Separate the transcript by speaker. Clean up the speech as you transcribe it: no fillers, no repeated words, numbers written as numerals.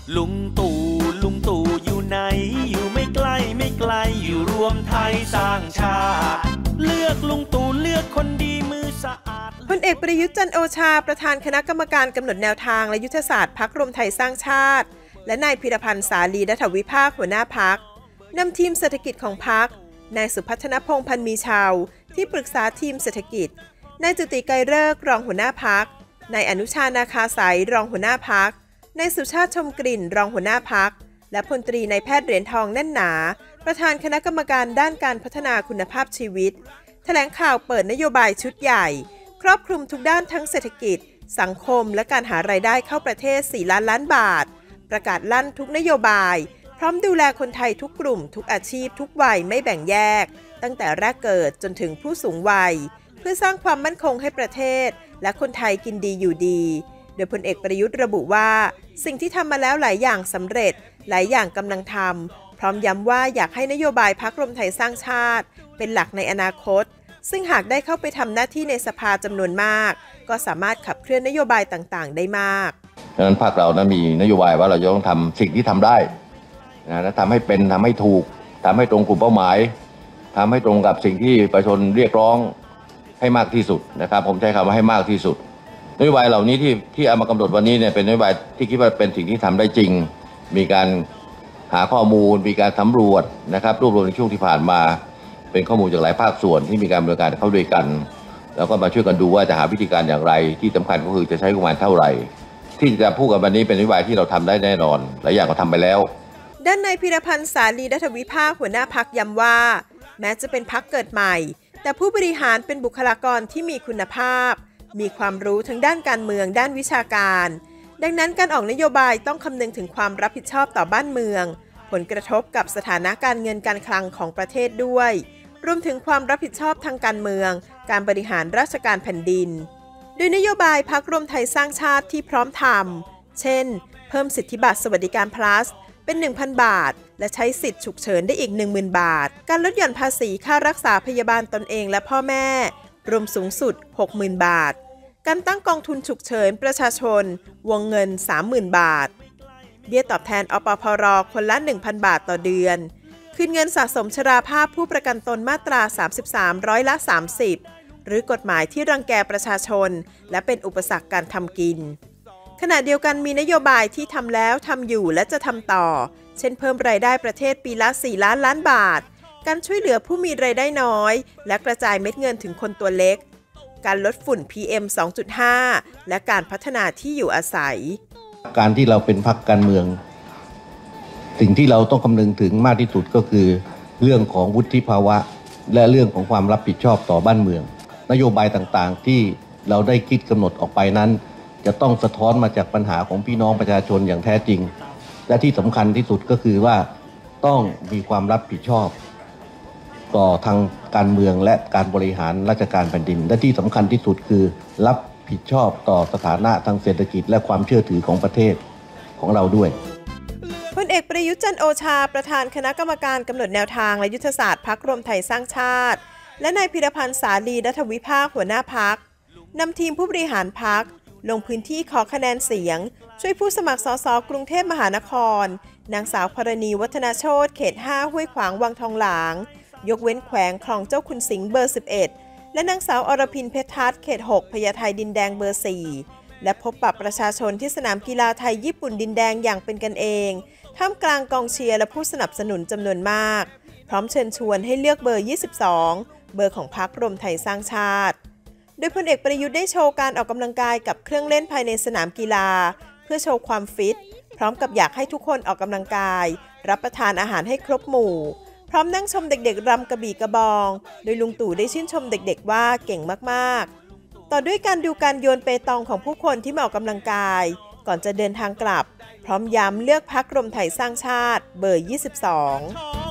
Speaker 1: ลุงตู่อยู่ไหนอยู่ไม่ไกลอยู่รวมไทยสร้างชาติเลือกลุงตู่เลือกคนดีมือสะอาด
Speaker 2: พลเอกประยุทธ์จันทร์โอชาประธานคณะกรรมการกำหนดแนวทางและยุทธศาสตร์พรรครวมไทยสร้างชาติและนายพีรพันธ์สาลีรัฐวิภาคหัวหน้าพรรคนำทีมเศรษฐกิจของพรรคนายสุพัฒนพงษ์พันมีชาวที่ปรึกษาทีมเศรษฐกิจนายจุติไกรฤกษ์รองหัวหน้าพรรคนายอนุชานาคาสายรองหัวหน้าพรรคนายสุชาติชมกลิ่นรองหัวหน้าพรรคและพลตรีนายแพทย์เหรียญทองแน่นหนาประธานคณะกรรมการด้านการพัฒนาคุณภาพชีวิตแถลงข่าวเปิดนโยบายชุดใหญ่ครอบคลุมทุกด้านทั้งเศรษฐกิจสังคมและการหารายได้เข้าประเทศ4 ล้านล้านบาทประกาศลั่นทุกนโยบายพร้อมดูแลคนไทยทุกกลุ่มทุกอาชีพทุกวัยไม่แบ่งแยกตั้งแต่แรกเกิดจนถึงผู้สูงวัยเพื่อสร้างความมั่นคงให้ประเทศและคนไทยกินดีอยู่ดีโดยพลเอกประยุทธ์ระบุว่าสิ่งที่ทำมาแล้วหลายอย่างสำเร็จหลายอย่างกำลังทำพร้อมย้ำว่าอยากให้นโยบายพรรครวมไทยสร้างชาติเป็นหลักในอนาคตซึ่งหากได้เข้าไปทำหน้าที่ในสภาจำนวนมากก็สามารถขับเคลื่อนนโยบายต่างๆได้มาก
Speaker 3: ดังนั้นพรรคเรานั้นมีนโยบายว่าเราจะต้องทำสิ่งที่ทำได้และทำให้เป็นทำให้ถูกทำให้ตรงกลุ่มเป้าหมายทำให้ตรงกับสิ่งที่ประชาชนเรียกร้องให้มากที่สุดนะครับผมใช้คำว่าให้มากที่สุดนโยบายเหล่านี้ที่เอามากำหนดวันนี้เนี่ยเป็นนโยบายที่คิดว่าเป็นสิ่งที่ทำได้จริงมีการหาข้อมูลมีการสำรวจนะครับรวบรวมในช่วงที่ผ่านมาเป็นข้อมูลจากหลายภาคส่วนที่มีการบริการเข้าด้วยกันแล้วก็มาช่วยกันดูว่าจะหาวิธีการอย่างไรที่สำคัญก็คือจะใช้งบประมาณเท่าไหร่ที่จะพูดกันวันนี้เป็นนโยบายที่เราทำได้แน่นอนหลายอย่างก็ทำไปแล้ว
Speaker 2: ด้านนายพีรพันธ์สาลีรัฐวิภาคหัวหน้าพรรคย้ำว่าแม้จะเป็นพรรคเกิดใหม่แต่ผู้บริหารเป็นบุคลากรที่มีคุณภาพมีความรู้ทั้งด้านการเมืองด้านวิชาการดังนั้นการออกนโยบายต้องคำนึงถึงความรับผิดชอบต่อบ้านเมืองผลกระทบกับสถานะการเงินการคลังของประเทศด้วยรวมถึงความรับผิดชอบทางการเมืองการบริหารราชการแผ่นดินโดยนโยบายพรรครวมไทยสร้างชาติที่พร้อมทำเช่นเพิ่มสิทธิบัตรสวัสดิการ plus เป็น 1,000 บาทและใช้สิทธิ์ฉุกเฉินได้อีก 10,000 บาทการลดหย่อนภาษีค่ารักษาพยาบาลตนเองและพ่อแม่รวมสูงสุด 60,000 บาทการตั้งกองทุนฉุกเฉินประชาชนวงเงิน 30,000 บาทเบี้ยตอบแทนอปพรคนละ 1,000 บาทต่อเดือนคืนเงินสะสมชราภาพผู้ประกันตนมาตรา 33 ร้อยละ 30หรือกฎหมายที่รังแกประชาชนและเป็นอุปสรรคการทำกินขณะเดียวกันมีนโยบายที่ทำแล้วทำอยู่และจะทำต่อเช่นเพิ่มรายได้ประเทศปีละ 4 ล้านล้านบาทการช่วยเหลือผู้มีรายได้น้อยและกระจายเม็ดเงินถึงคนตัวเล็กการลดฝุ่น PM 2.5 และการพัฒนาที่อยู่อาศัย
Speaker 3: การที่เราเป็นพรรคการเมืองสิ่งที่เราต้องคำนึงถึงมากที่สุดก็คือเรื่องของวุฒิภาวะและเรื่องของความรับผิดชอบต่อบ้านเมืองนโยบายต่างๆที่เราได้คิดกำหนดออกไปนั้นจะต้องสะท้อนมาจากปัญหาของพี่น้องประชาชนอย่างแท้จริงและที่สำคัญที่สุดก็คือว่าต้องมีความรับผิดชอบต่อทางการเมืองและการบริหารราชการแผ่นดินและที่สำคัญที่สุดคือรับผิดชอบต่อสถานะทางเศรษฐกิจและความเชื่อถือของประเทศของเราด้วย
Speaker 2: พลเอกประยุทธ์จันทร์โอชาประธานคณะกรรมการกำหนดแนวทางและยุทธศาสตร์พรรครวมไทยสร้างชาติและนายพีรพันธ์สาลีรัฐวิภาคหัวหน้าพรรคนำทีมผู้บริหารพรรคลงพื้นที่ขอคะแนนเสียงช่วยผู้สมัครสสกรุงเทพมหานครนางสาวพรณีวัฒนาโชติเขต 5 ห้วยขวางวังทองหลางยกเว้นแขวงคลองเจ้าคุณสิงห์เบอร์ 11และนางสาวอรพินเพชรทัศน์เขต 6 พญาไทดินแดงเบอร์ 4และพบปะประชาชนที่สนามกีฬาไทยญี่ปุ่นดินแดงอย่างเป็นกันเองท่ามกลางกองเชียร์และผู้สนับสนุนจำนวนมากพร้อมเชิญชวนให้เลือกเบอร์ 22 เบอร์ของพรรครวมไทยสร้างชาติโดยพลเอกประยุทธ์ได้โชว์การออกกำลังกายกับเครื่องเล่นภายในสนามกีฬาเพื่อโชว์ความฟิตพร้อมกับอยากให้ทุกคนออกกำลังกายรับประทานอาหารให้ครบหมู่พร้อมนั่งชมเด็กๆรำกระบี่กระบองโดยลุงตู่ได้ชื่นชมเด็กๆว่าเก่งมากๆต่อด้วยการดูการโยนเปตองของผู้คนที่มาออกกำลังกายก่อนจะเดินทางกลับพร้อมย้ำเลือกพรรครวมไทยสร้างชาติเบอร์ 22